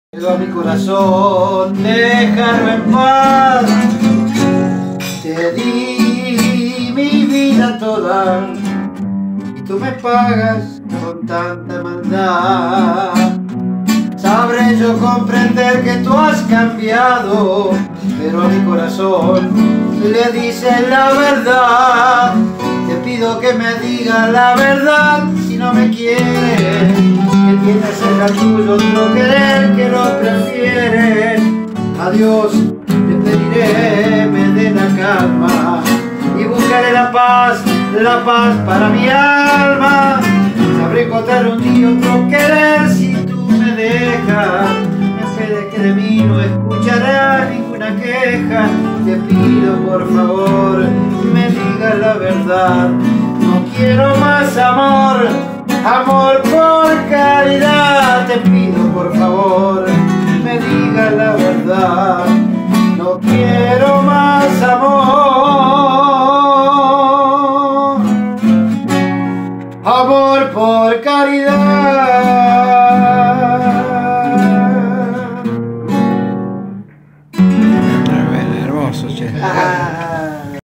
Pero a mi corazón, déjalo en paz. Te di mi vida toda y tú me pagas con tanta maldad. Sabré yo comprender que tú has cambiado, pero a mi corazón le dices la verdad. Te pido que me digas la verdad si no me quieres, que tienes en la tuya otro querer que lo prefieres. Adiós, te pediré me dé la calma y buscaré la paz para mi alma. Sabré encontrar un día otro querer si tú me dejas. En vez de que de mí no escucharás ninguna queja, te pido por favor me digas la verdad. No quiero más amor, amor por caridad. Te pido por favor me digas la verdad. No quiero más amor, amor por caridad.